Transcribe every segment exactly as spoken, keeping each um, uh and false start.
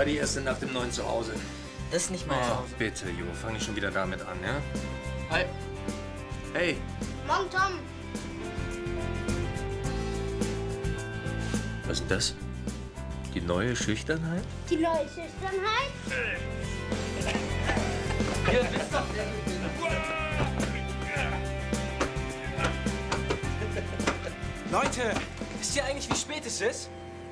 die erste Nacht im neuen Zuhause. Das ist nicht mein Oh, Zuhause. bitte, Jo, fang nicht schon wieder damit an, ja? Hi. Hey. Morgen, Tom. Was ist denn das? Die neue Schüchternheit? Die neue Schüchternheit? Ihr wisst doch, wer Leute, wisst ihr eigentlich, wie spät es ist?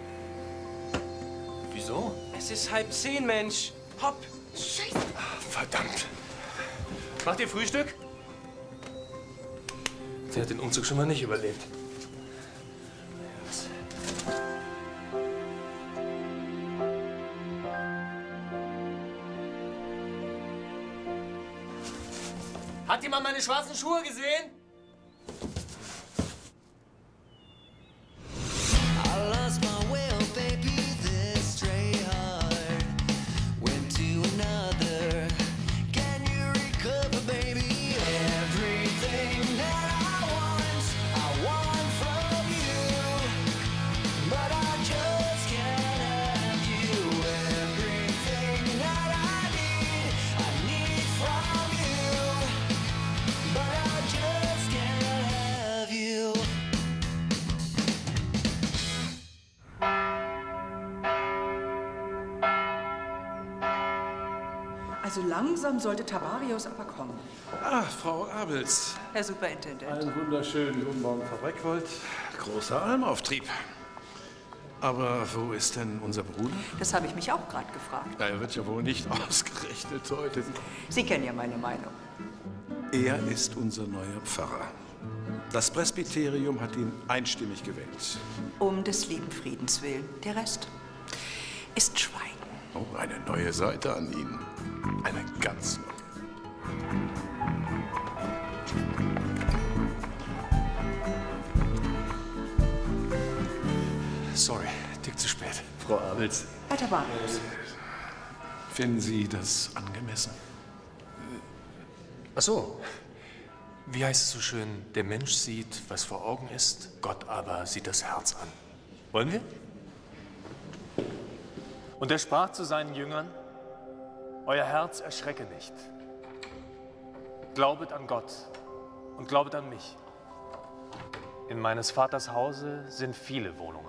Wieso? Es ist halb zehn, Mensch. Hopp. Scheiße. Verdammt. Macht ihr Frühstück? Sie hat den Umzug schon mal nicht überlebt. Hat jemand meine schwarzen Schuhe gesehen? Also langsam sollte Tabarius aber kommen. Ah, Frau Abels. Herr Superintendent. Einen wunderschönen guten Morgen, Frau Breckwold. Großer Almauftrieb. Aber wo ist denn unser Bruder? Das habe ich mich auch gerade gefragt. Na, er wird ja wohl nicht ausgerechnet heute. Sie kennen ja meine Meinung. Er ist unser neuer Pfarrer. Das Presbyterium hat ihn einstimmig gewählt. Um des lieben Friedens willen. Der Rest ist Schweigen. Oh, eine neue Seite an ihn. Eine ganz neue. Sorry, Tick zu spät. Frau Abels. Herr Tabarius. Finden Sie das angemessen? Ach so. Wie heißt es so schön? Der Mensch sieht, was vor Augen ist, Gott aber sieht das Herz an. Wollen wir? Und er sprach zu seinen Jüngern: Euer Herz erschrecke nicht. Glaubet an Gott und glaubet an mich. In meines Vaters Hause sind viele Wohnungen.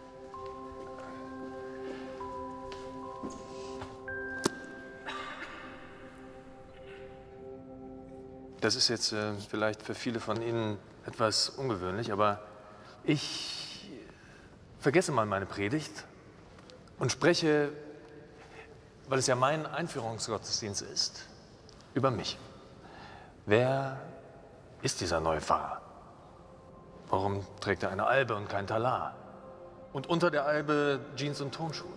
Das ist jetzt äh, vielleicht für viele von Ihnen etwas ungewöhnlich, aber ich vergesse mal meine Predigt und spreche, weil es ja mein Einführungsgottesdienst ist, über mich. Wer ist dieser neue Pfarrer? Warum trägt er eine Albe und kein Talar? Und unter der Albe Jeans und Turnschuhe?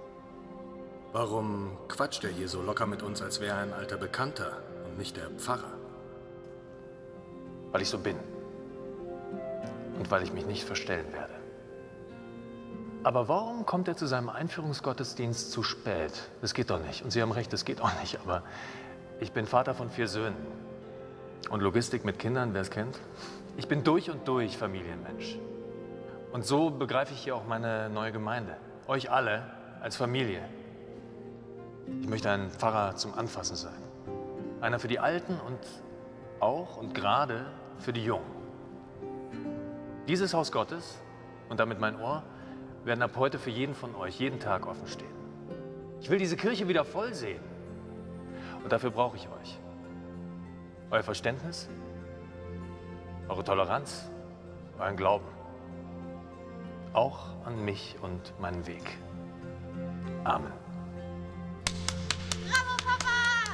Warum quatscht er hier so locker mit uns, als wäre er ein alter Bekannter und nicht der Pfarrer? Weil ich so bin. Und weil ich mich nicht verstellen werde. Aber warum kommt er zu seinem Einführungsgottesdienst zu spät? Das geht doch nicht. Und Sie haben recht, das geht auch nicht. Aber ich bin Vater von vier Söhnen. Und Logistik mit Kindern, wer es kennt? Ich bin durch und durch Familienmensch. Und so begreife ich hier auch meine neue Gemeinde. Euch alle als Familie. Ich möchte ein Pfarrer zum Anfassen sein. Einer für die Alten und auch und gerade für die Jungen. Dieses Haus Gottes und damit mein Ohr werden ab heute für jeden von euch jeden Tag offen stehen. Ich will diese Kirche wieder voll sehen. Und dafür brauche ich euch. Euer Verständnis, eure Toleranz, euren Glauben. Auch an mich und meinen Weg. Amen. Bravo, Papa!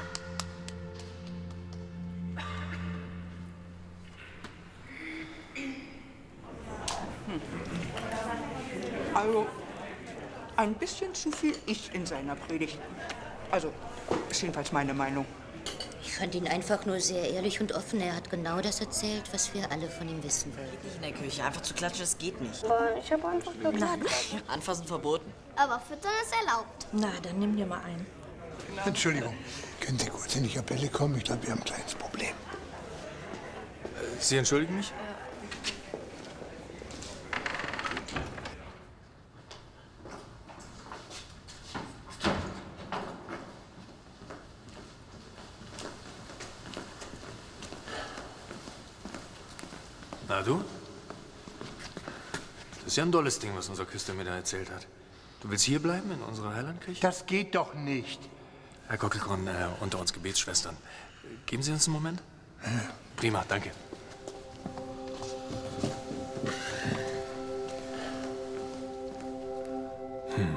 Also, ein bisschen zu viel Ich in seiner Predigt. Also, ist jedenfalls meine Meinung. Ich fand ihn einfach nur sehr ehrlich und offen. Er hat genau das erzählt, was wir alle von ihm wissen wollen. Nicht in der Küche. Einfach zu klatschen, das geht nicht. Ich habe einfach geklatscht. Anfassen verboten. Aber füttern ist erlaubt. Na, dann nimm dir mal einen. Entschuldigung, können Sie kurz in die Kapelle kommen? Ich glaube, wir haben ein kleines Problem. Sie entschuldigen mich? Na du? Das ist ja ein dolles Ding, was unser Küster mir da erzählt hat. Du willst hier bleiben, in unserer Heilandkirche? Das geht doch nicht. Herr Gockelkorn, äh, unter uns Gebetsschwestern. Geben Sie uns einen Moment? Ja. Prima, danke. Hm.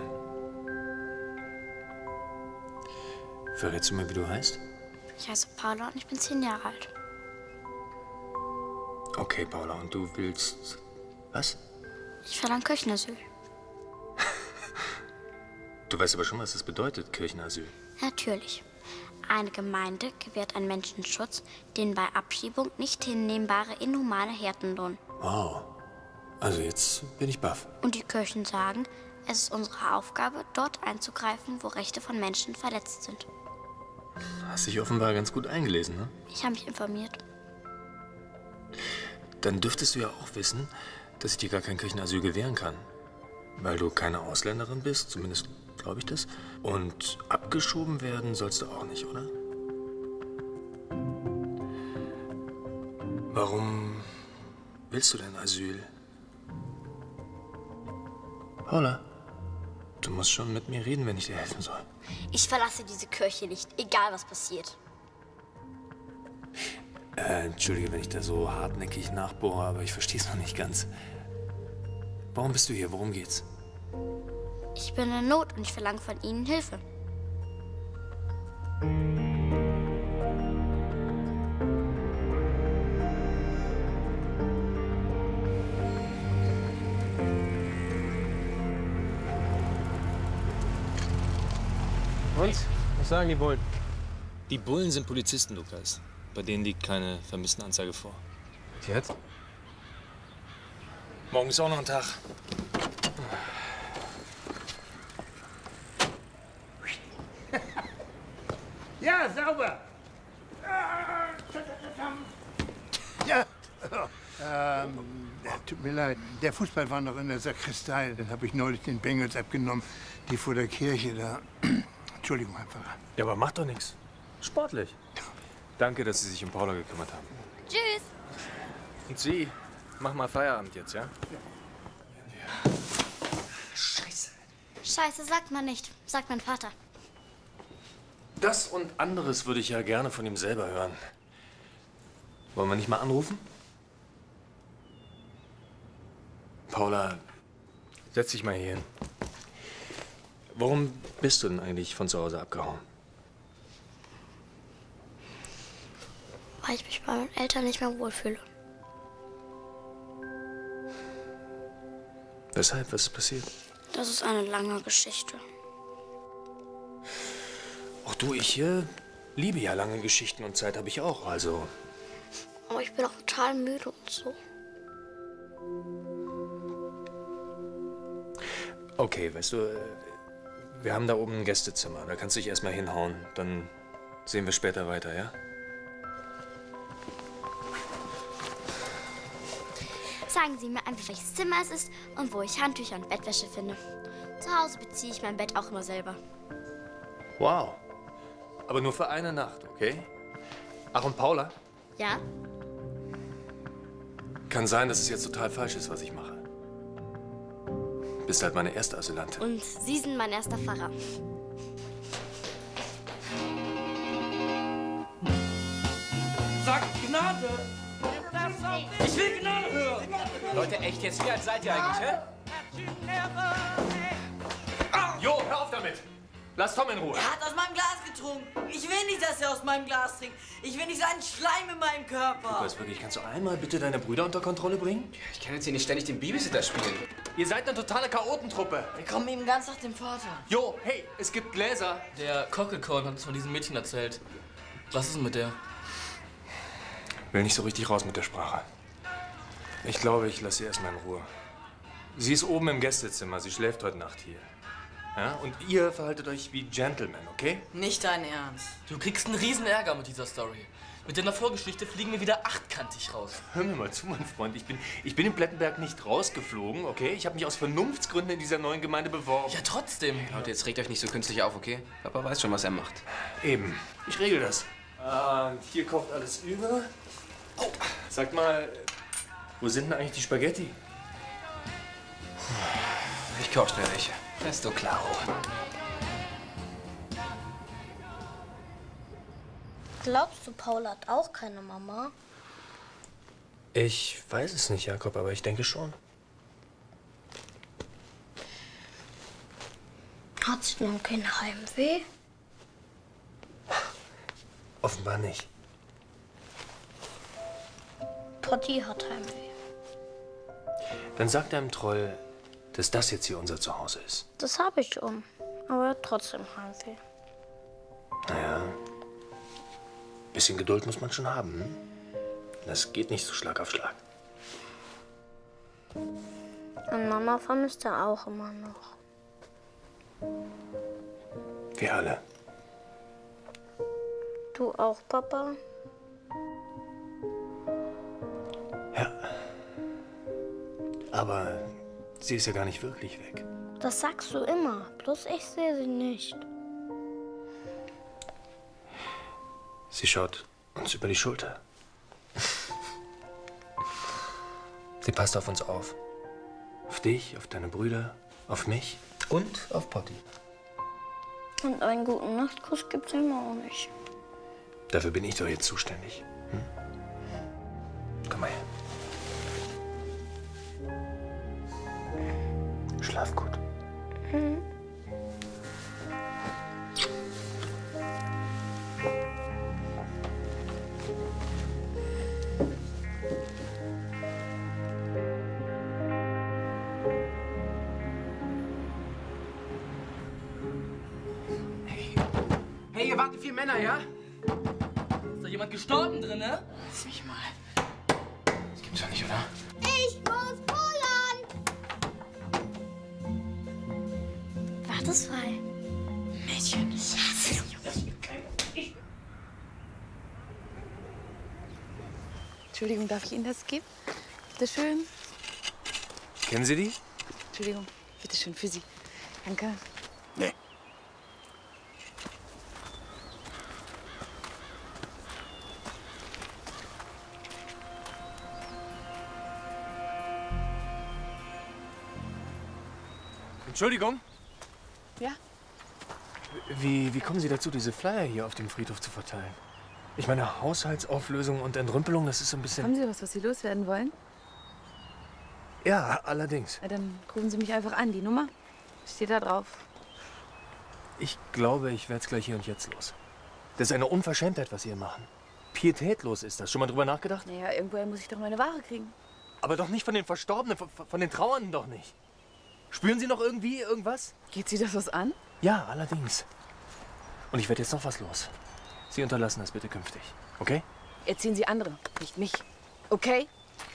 Verrätst du mir, wie du heißt? Ich heiße Paula und ich bin zehn Jahre alt. Okay, Paula, und du willst... was? Ich verlange Kirchenasyl. Du weißt aber schon, was das bedeutet, Kirchenasyl. Natürlich. Eine Gemeinde gewährt einen Menschen Schutz, den bei Abschiebung nicht hinnehmbare inhumane Härten drohen. Wow. Also jetzt bin ich baff. Und die Kirchen sagen, es ist unsere Aufgabe, dort einzugreifen, wo Rechte von Menschen verletzt sind. Hast dich offenbar ganz gut eingelesen, ne? Ich habe mich informiert. Dann dürftest du ja auch wissen, dass ich dir gar kein Kirchenasyl gewähren kann. Weil du keine Ausländerin bist, zumindest glaube ich das. Und abgeschoben werden sollst du auch nicht, oder? Warum willst du denn Asyl? Paula, du musst schon mit mir reden, wenn ich dir helfen soll. Ich verlasse diese Kirche nicht, egal was passiert. Äh, entschuldige, wenn ich da so hartnäckig nachbohre, aber ich verstehe es noch nicht ganz. Warum bist du hier? Worum geht's? Ich bin in Not und ich verlange von Ihnen Hilfe. Und? Was sagen die Bullen? Die Bullen sind Polizisten, Lukas. Bei denen liegt keine Vermisstenanzeige vor. Jetzt? Morgen ist auch noch ein Tag. Ja, sauber. Ja. Ähm, tut mir leid. Der Fußball war noch in der Sakristei. Dann habe ich neulich den Bengels abgenommen, die vor der Kirche da. Entschuldigung, Herr Pfarrer. Ja, aber macht doch nichts. Sportlich. Danke, dass Sie sich um Paula gekümmert haben. Tschüss. Und Sie, mach mal Feierabend jetzt, ja? Scheiße. Scheiße sagt man nicht, sagt mein Vater. Das und anderes würde ich ja gerne von ihm selber hören. Wollen wir nicht mal anrufen? Paula, setz dich mal hier hin. Warum bist du denn eigentlich von zu Hause abgehauen? Weil ich mich bei meinen Eltern nicht mehr wohlfühle. Weshalb? Was ist passiert? Das ist eine lange Geschichte. Auch du, ich äh, liebe ja lange Geschichten und Zeit habe ich auch, also... Aber ich bin auch total müde und so. Okay, weißt du, äh, wir haben da oben ein Gästezimmer. Da kannst du dich erstmal hinhauen. Dann sehen wir später weiter, ja? Sagen Sie mir einfach, welches Zimmer es ist und wo ich Handtücher und Bettwäsche finde. Zu Hause beziehe ich mein Bett auch immer selber. Wow. Aber nur für eine Nacht, okay? Ach, und Paula? Ja? Kann sein, dass es jetzt total falsch ist, was ich mache. Bist halt meine erste Asylantin. Und Sie sind mein erster Pfarrer. Sag Gnade! Ich will Gnade hören! Leute, echt jetzt? Wie alt seid ihr eigentlich, hä? Jo, hör auf damit! Lass Tom in Ruhe. Er hat aus meinem Glas getrunken. Ich will nicht, dass er aus meinem Glas trinkt. Ich will nicht seinen Schleim in meinem Körper. Lukas, wirklich, kannst du einmal bitte deine Brüder unter Kontrolle bringen? Ich kann jetzt hier nicht ständig den Babysitter spielen. Ihr seid eine totale Chaotentruppe. Wir kommen ihm ganz nach dem Vater. Jo, hey, es gibt Gläser. Der Cockelkorn hat uns von diesem Mädchen erzählt. Was ist denn mit der? Will nicht so richtig raus mit der Sprache. Ich glaube, ich lasse sie erstmal in Ruhe. Sie ist oben im Gästezimmer. Sie schläft heute Nacht hier. Ja? Und ihr verhaltet euch wie Gentlemen, okay? Nicht dein Ernst. Du kriegst einen riesen Ärger mit dieser Story. Mit deiner Vorgeschichte fliegen wir wieder achtkantig raus. Hör mir mal zu, mein Freund. Ich bin, ich bin in Plettenberg nicht rausgeflogen, okay? Ich habe mich aus Vernunftsgründen in dieser neuen Gemeinde beworben. Ja, trotzdem. Leute, jetzt regt euch nicht so künstlich auf, okay? Papa weiß schon, was er macht. Eben. Ich regel das. Und hier kocht alles über. Oh, sag mal, Wo sind denn eigentlich die Spaghetti? Ich koch schnell welche. Presto claro. Glaubst du, Paul hat auch keine Mama? Ich weiß es nicht, Jakob, aber ich denke schon. Hat sie nun kein Heimweh? Offenbar nicht. Potti hat Heimweh. Dann sag deinem Troll, dass das jetzt hier unser Zuhause ist. Das habe ich schon, aber er hat trotzdem Heimweh. Naja, bisschen Geduld muss man schon haben. Hm? Das geht nicht so Schlag auf Schlag. Und Mama vermisst er auch immer noch. Wir alle. Du auch, Papa? Ja. Aber sie ist ja gar nicht wirklich weg. Das sagst du immer, bloß ich sehe sie nicht. Sie schaut uns über die Schulter. Sie passt auf uns auf. Auf dich, auf deine Brüder, auf mich und auf Potti. Und einen guten Nachtkuss gibt's immer auch nicht. Dafür bin ich doch jetzt zuständig. Hm? Komm mal her. Schlaf gut. Mhm. Hey, ihr wart vier Männer, ja? Ist da jemand gestorben drin, ne? Lass mich mal. Das gibt's doch nicht, oder? Ich muss Poland! War das frei? Mädchen. Yes. Entschuldigung, darf ich Ihnen das geben? Bitte schön. Kennen Sie die? Entschuldigung, bitte schön für Sie. Danke. Nee. Entschuldigung. Ja? Wie, wie kommen Sie dazu, diese Flyer hier auf dem Friedhof zu verteilen? Ich meine, Haushaltsauflösung und Entrümpelung, das ist so ein bisschen... Haben Sie was, was Sie loswerden wollen? Ja, allerdings. Na, dann rufen Sie mich einfach an. Die Nummer steht da drauf. Ich glaube, ich werde es gleich hier und jetzt los. Das ist eine Unverschämtheit, was Sie hier machen. Pietätlos ist das. Schon mal drüber nachgedacht? Naja, irgendwoher muss ich doch meine Ware kriegen. Aber doch nicht von den Verstorbenen, von, von den Trauernden doch nicht. Spüren Sie noch irgendwie irgendwas? Geht Sie das was an? Ja, allerdings. Und ich werde jetzt noch was los. Sie unterlassen das bitte künftig, okay? Erziehen Sie andere, nicht mich. Okay?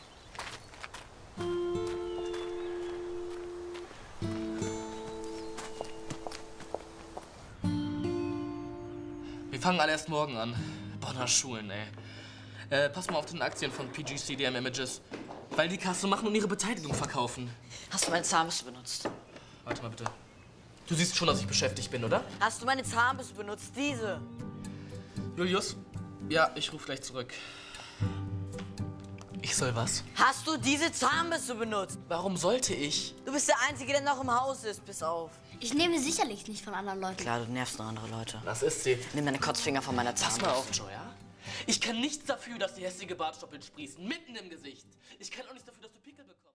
Wir fangen alle erst morgen an. Bonner Schulen, ey. Äh, pass mal auf den Aktien von P G C D M Images. Weil die Kasse machen und ihre Beteiligung verkaufen. Hast du meine Zahnbürste benutzt? Warte mal bitte. Du siehst schon, dass ich beschäftigt bin, oder? Hast du meine Zahnbürste benutzt? Diese? Julius? Ja, ich rufe gleich zurück. Ich soll was? Hast du diese Zahnbürste benutzt? Warum sollte ich? Du bist der Einzige, der noch im Haus ist. Bis auf. Ich nehme sicherlich nicht von anderen Leuten. Klar, du nervst noch andere Leute. Das ist sie. Nimm deine Kotzfinger von meiner Zahnbürste. Pass mal auf, Joe, ja? Ich kann nichts dafür, dass die hässliche Bartstoppeln sprießen. Mitten im Gesicht. Ich kann auch nichts dafür, dass du Pickel bekommst.